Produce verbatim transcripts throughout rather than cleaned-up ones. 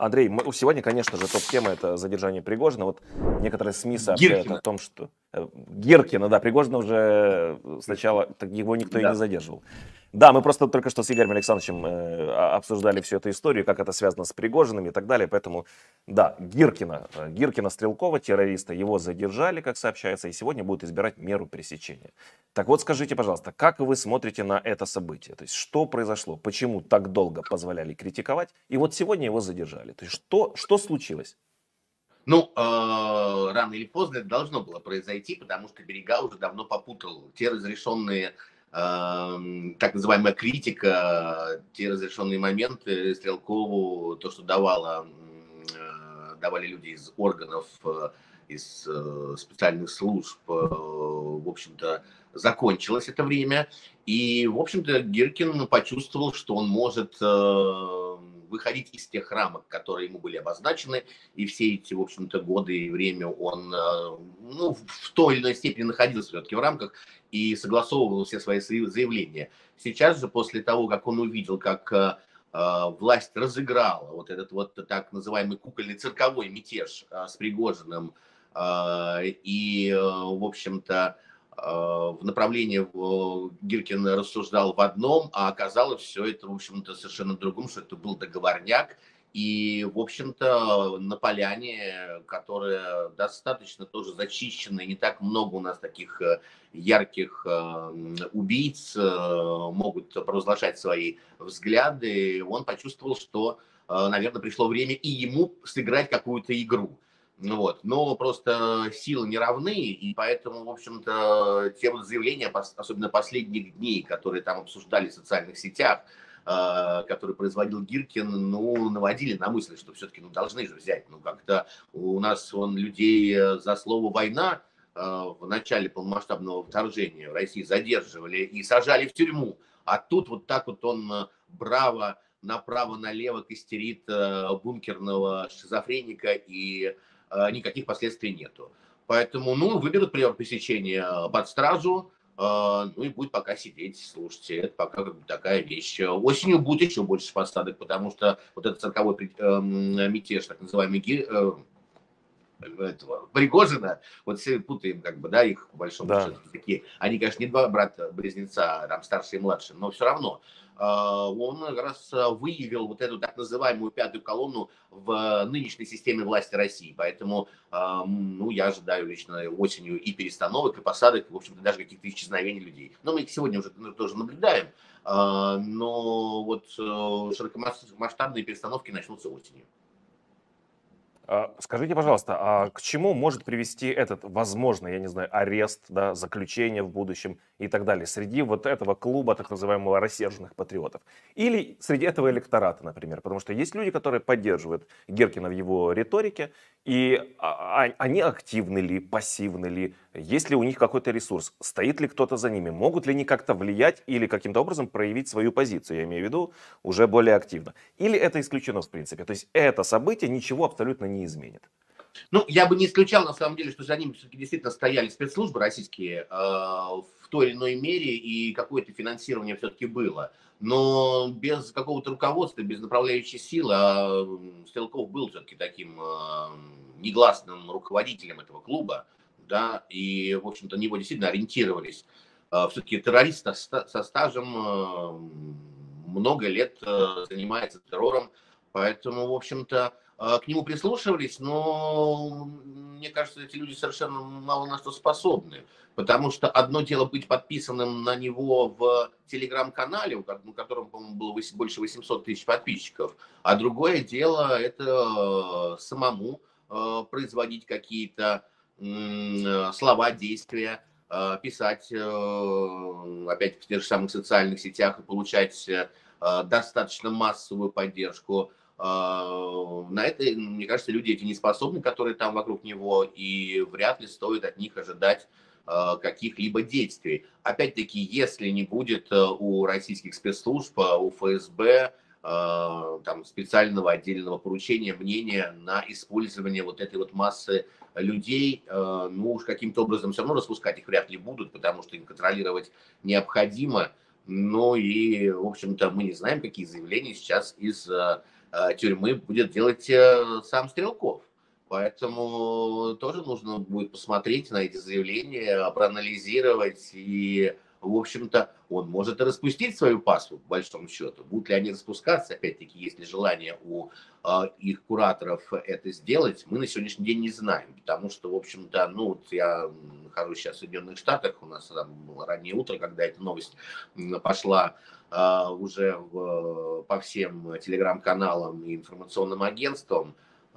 Андрей, мы, сегодня, конечно же, топ-тема — это задержание Пригожина. Вот некоторые СМИ сообщают Гиркина. о том, что... э, Гиркина, да, Пригожина уже сначала, так его никто и Да. не задерживал. Да, мы просто только что с Игорем Александровичем э, а- обсуждали всю эту историю, как это связано с Пригожиным и так далее, поэтому, да, Гиркина, э, Гиркина Стрелкова, террориста, его задержали, как сообщается, и сегодня будут избирать меру пресечения. Так вот, скажите, пожалуйста, как вы смотрите на это событие? То есть, что произошло? Почему так долго позволяли критиковать? И вот сегодня его задержали. То есть, что, что случилось? Ну, э, рано или поздно это должно было произойти, потому что берега уже давно попутал. Те разрешенные, эм, так называемая критика, те разрешенные моменты Стрелкову, то, что давало, м, э, давали люди из органов, э, из э, специальных служб, э, в общем-то, закончилось это время. И, в общем-то, Гиркин почувствовал, что он может э, выходить из тех рамок, которые ему были обозначены, и все эти, в общем-то, годы и время он, э, ну, в той или иной степени находился все-таки в рамках и согласовывал все свои заявления. Сейчас же, после того, как он увидел, как э, э, власть разыграла вот этот вот так называемый кукольный цирковой мятеж э, с Пригожиным, э, и, э, в общем-то, э, в направлении э, Гиркин рассуждал в одном, а оказалось все это, в общем-то, совершенно другом, что это был договорняк. И, в общем-то, на поляне, которая достаточно тоже зачищена, не так много у нас таких э, ярких э, убийц, э, могут провозглашать свои взгляды, он почувствовал, что, э, наверное, пришло время и ему сыграть какую-то игру. Ну вот. Но просто силы не равны, и поэтому, в общем-то, те вот заявления, пос- особенно последних дней, которые там обсуждали в социальных сетях, э, который производил Гиркин, ну, наводили на мысль, что все-таки ну, должны же взять. Ну, как-то у нас он людей э, за слово «война» э, в начале полномасштабного вторжения в России задерживали и сажали в тюрьму. А тут вот так вот он э, браво направо-налево костерит э, бункерного шизофреника, и э, никаких последствий нету. Поэтому, ну, выберут приор пресечения под стражу, а, ну и будет пока сидеть, слушайте, это пока как бы такая вещь. Осенью будет еще больше посадок, потому что вот этот цирковой при- эм, мятеж, так называемый, ги- э, этого, Пригожина, вот все путаем, как бы, да, их, по большому Да. счету, такие, они, конечно, не два брата-близнеца, там, старший и младший, но все равно, а, он как раз а, выявил вот эту так называемую пятую колонну в нынешней системе власти России, поэтому, а, ну, я ожидаю лично осенью и перестановок, и посадок, и, в общем-то, даже каких-то исчезновений людей. Но мы их сегодня уже ну, тоже наблюдаем, а, но вот э, широкомасштабные перестановки начнутся осенью. А, Скажите, пожалуйста, а к чему может привести этот, возможно, я не знаю, арест, да, заключение в будущем и так далее среди вот этого клуба так называемого рассерженных патриотов? Или среди этого электората, например? Потому что есть люди, которые поддерживают Геркина в его риторике, и а- а- они активны ли, пассивны ли, есть ли у них какой-то ресурс, стоит ли кто-то за ними, могут ли они как-то влиять или каким-то образом проявить свою позицию, я имею в виду уже более активно. Или это исключено в принципе? То есть это событие ничего абсолютно не изменит. Ну, я бы не исключал, на самом деле, что за ними все-таки действительно стояли спецслужбы российские э, в той или иной мере, и какое-то финансирование все-таки было. Но без какого-то руководства, без направляющей силы, а м, Стрелков был все-таки таким э, негласным руководителем этого клуба, да, и, в общем-то, на него действительно ориентировались. Э, все-таки террорист со, ста- со стажем э, много лет э, занимается террором, поэтому, в общем-то, а, к нему прислушивались, но мне кажется, эти люди совершенно мало на что способны. Потому что одно дело быть подписанным на него в телеграм-канале, у ко- у которого, по-моему, было вось- больше восемьсот тысяч подписчиков, а другое дело это э, самому э, производить какие-то м, э, слова, действия, э, писать, э, опять в тех же самых социальных сетях и получать э, достаточно массовую поддержку. А, На это, мне кажется, люди эти не способны, которые там вокруг него, и вряд ли стоит от них ожидать а, каких-либо действий. Опять-таки, если не будет а, у российских спецслужб, а, у эф эс бэ а, там, специального отдельного поручения, мнения на использование вот этой вот массы людей, а, ну уж каким-то образом все равно распускать их вряд ли будут, потому что им контролировать необходимо. Ну и, в общем-то, мы не знаем, какие заявления сейчас из э, тюрьмы будет делать э, сам Стрелков. Поэтому тоже нужно будет посмотреть на эти заявления, проанализировать. И, в общем-то, он может и распустить свою паству, по большому счету. Будут ли они распускаться, опять-таки, есть ли желание у э, их кураторов это сделать, мы на сегодняшний день не знаем. Потому что, в общем-то, ну, вот я нахожусь сейчас в Соединенных Штатах, у нас там было раннее утро, когда эта новость пошла э, уже в, по всем телеграм-каналам и информационным агентствам.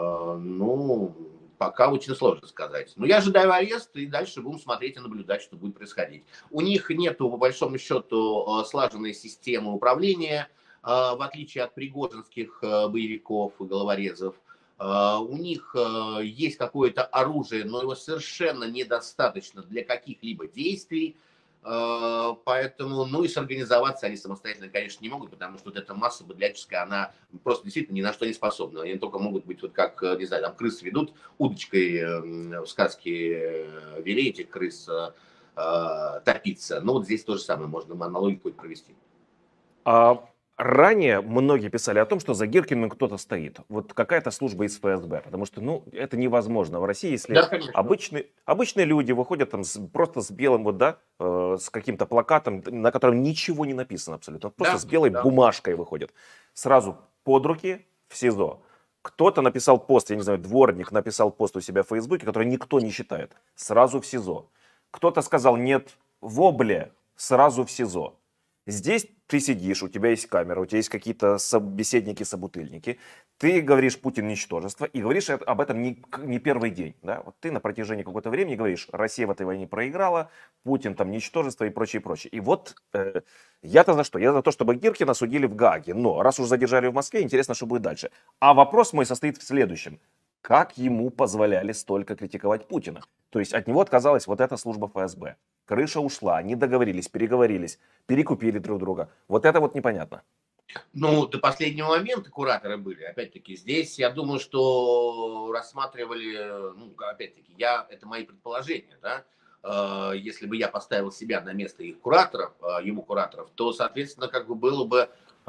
Ну, пока очень сложно сказать. Но я ожидаю ареста, и дальше будем смотреть и наблюдать, что будет происходить. У них нету, по большому счету, слаженной системы управления, в отличие от пригожинских боевиков и головорезов. У них есть какое-то оружие, но его совершенно недостаточно для каких-либо действий. Поэтому, ну и сорганизоваться они самостоятельно, конечно, не могут, потому что вот эта масса быдляческая, она просто действительно ни на что не способна. Они только могут быть вот как, не знаю, там крысы ведут, удочкой в сказке вели этих крыс э, топиться. Ну вот здесь то же самое, можно аналогию какую-то провести. А ранее многие писали о том, что за Гиркиным кто-то стоит. Вот какая-то служба из ФСБ. Потому что, ну, это невозможно в России, если Да, конечно. обычные, обычные люди выходят там с, просто с белым, вот, да, э, с каким-то плакатом, на котором ничего не написано абсолютно. Просто Да, с белой да. бумажкой выходят. Сразу под руки в СИЗО. Кто-то написал пост, я не знаю, дворник написал пост у себя в Фейсбуке, который никто не читает. Сразу в СИЗО. Кто-то сказал нет вобле, сразу в СИЗО. Здесь ты сидишь, у тебя есть камера, у тебя есть какие-то собеседники-собутыльники, ты говоришь Путин ничтожество и говоришь об этом не, не первый день. Да? Вот ты на протяжении какого-то времени говоришь, Россия в этой войне проиграла, Путин там ничтожество и прочее, прочее. И вот э, я-то за что? Я за то, чтобы Гиркина судили в Гааге. Но раз уж задержали в Москве, интересно, что будет дальше. А вопрос мой состоит в следующем. Как ему позволяли столько критиковать Путина? То есть от него отказалась вот эта служба ФСБ. Крыша ушла, они договорились, переговорились, перекупили друг друга. Вот это вот непонятно. Ну, до последнего момента кураторы были. Опять-таки, здесь я думаю, что рассматривали, ну, опять-таки, я, это мои предположения, да, если бы я поставил себя на место их кураторов, ему кураторов, то, соответственно, как бы было бы,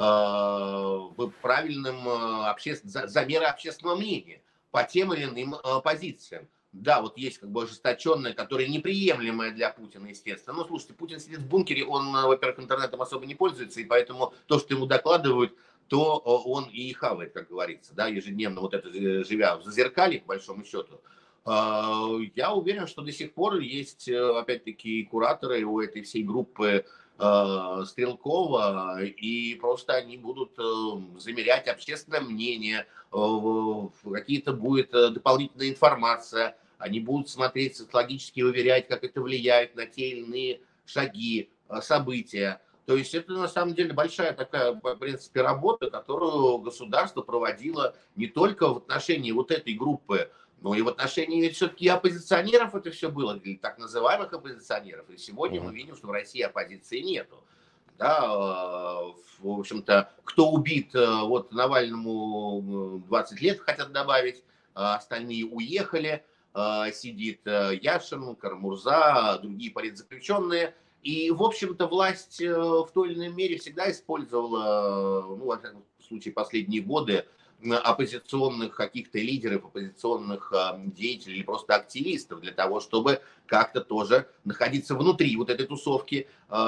бы правильным обще... замеры общественного мнения по тем или иным позициям. Да, вот есть как бы ожесточенная, которая неприемлемая для Путина, естественно. Ну, слушайте, Путин сидит в бункере, он, во-первых, интернетом особо не пользуется, и поэтому то, что ему докладывают, то он и хавает, как говорится, да, ежедневно вот это, живя в зазеркалье, по большому счету. Я уверен, что до сих пор есть, опять-таки, кураторы у этой всей группы Стрелкова, и просто они будут замерять общественное мнение, какие-то будет дополнительная информация, они будут смотреть социологически, уверять, как это влияет на те или иные шаги, события. То есть это на самом деле большая такая, в принципе, работа, которую государство проводило не только в отношении вот этой группы, но и в отношении все-таки оппозиционеров это все было, или так называемых оппозиционеров. И сегодня Угу. мы видим, что в России оппозиции нету. Да, в общем-то, кто убит, вот Навальному двадцать лет хотят добавить, остальные уехали, сидит Яшин, Карамурза, другие политзаключенные. И, в общем-то, власть в той или иной мере всегда использовала, ну, во всяком случае, последние годы, оппозиционных каких-то лидеров, оппозиционных деятелей или просто активистов для того, чтобы как-то тоже находиться внутри вот этой тусовки,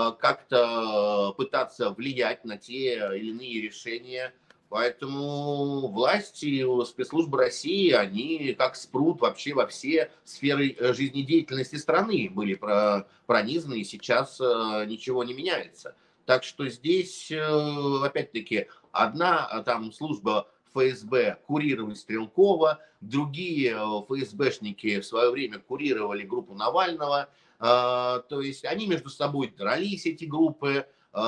как-то пытаться влиять на те или иные решения. Поэтому власти, спецслужбы России, они как спрут вообще во все сферы жизнедеятельности страны были пронизаны, и сейчас ничего не меняется. Так что здесь, опять-таки, одна там служба ФСБ курировали Стрелкова, другие ФСБшники в свое время курировали группу Навального. То есть они между собой дрались, эти группы.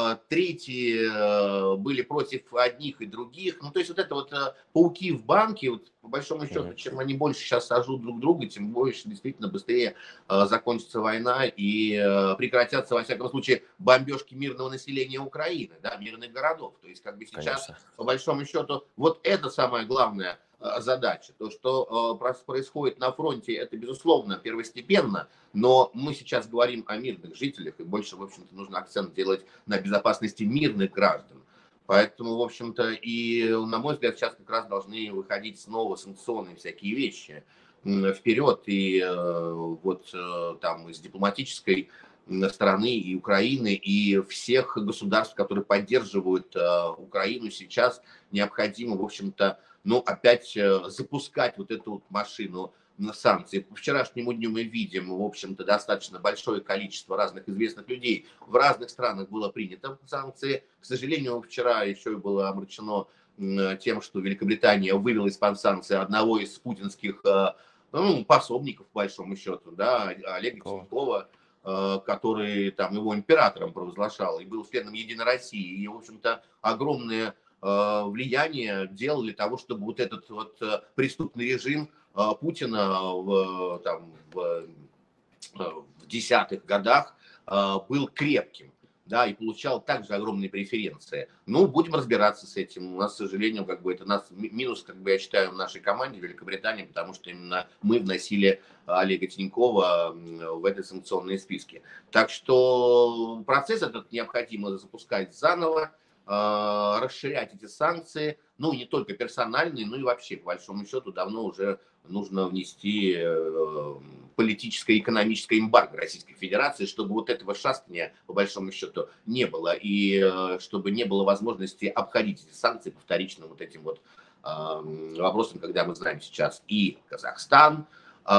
Третьи были против одних и других. Ну, то есть вот это вот пауки в банке, вот, по большому счету, чем они больше сейчас сожрут друг друга, тем больше действительно быстрее закончится война и прекратятся, во всяком случае, бомбежки мирного населения Украины, да, мирных городов. То есть как бы сейчас, конечно, по большому счету, вот это самое главное задача. То, что происходит на фронте, это, безусловно, первостепенно, но мы сейчас говорим о мирных жителях, и больше, в общем-то, нужно акцент делать на безопасности мирных граждан. Поэтому, в общем-то, и, на мой взгляд, сейчас как раз должны выходить снова санкционные всякие вещи вперед. И э, вот э, там из дипломатической стороны и Украины, и всех государств, которые поддерживают э, Украину сейчас, необходимо, в общем-то, ну, опять э, запускать вот эту вот машину на санкции. По вчерашнему дню мы видим, в общем-то, достаточно большое количество разных известных людей. В разных странах было принято санкции. К сожалению, вчера еще было омрачено тем, что Великобритания вывела из-под санкций одного из путинских ну, пособников, по большому счету, да, Олега Тинькова, который там его императором провозглашал и был членом Единой России. И, в общем-то, огромное влияние делал для того, чтобы вот этот вот преступный режим Путина в, там, в, в десятых годах был крепким, да, и получал также огромные преференции. Ну, будем разбираться с этим. У нас, к сожалению, как бы это нас минус, как бы я считаю, в нашей команде Великобритании, потому что именно мы вносили Олега Тинькова в эти санкционные списки. Так что процесс этот необходимо запускать заново, расширять эти санкции, ну, не только персональные, но и вообще, по большому счету, давно уже нужно внести политическое и экономическое эмбарго Российской Федерации, чтобы вот этого шастания, по большому счету, не было, и чтобы не было возможности обходить эти санкции по вторичным вот этим вот вопросам, когда мы знаем сейчас и Казахстан,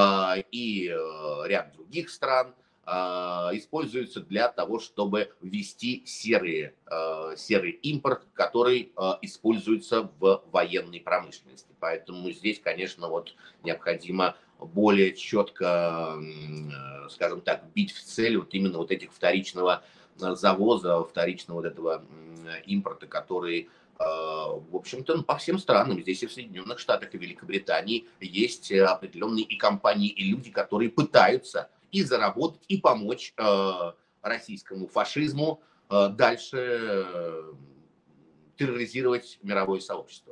и ряд других стран используются для того, чтобы ввести серые, серый импорт, который используется в военной промышленности. Поэтому здесь, конечно, вот необходимо более четко, скажем так, бить в цель вот именно вот этих вторичного завоза, вторичного вот этого импорта, который, в общем-то, по всем странам, здесь и в Соединенных Штатах, и в Великобритании есть определенные и компании, и люди, которые пытаются и заработать, и помочь э, российскому фашизму э, дальше э, терроризировать мировое сообщество.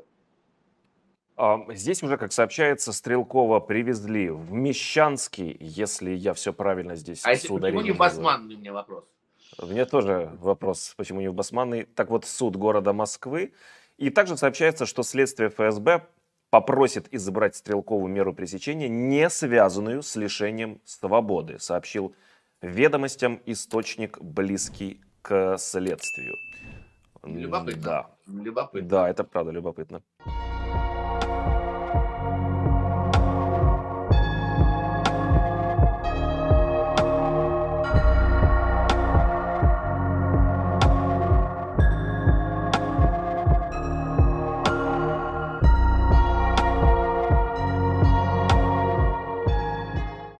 Здесь уже, как сообщается, Стрелкова привезли в Мещанский, если я все правильно здесь а с если, почему не в Басманный, у меня вопрос? Мне тоже вопрос, почему не в Басманный. Так вот, суд города Москвы. И также сообщается, что следствие эф эс бэ попросит избрать Стрелкову меру пресечения, не связанную с лишением свободы, сообщил «Ведомостям» источник, близкий к следствию. Любопытно. Да. Любопытно. Да, это правда любопытно.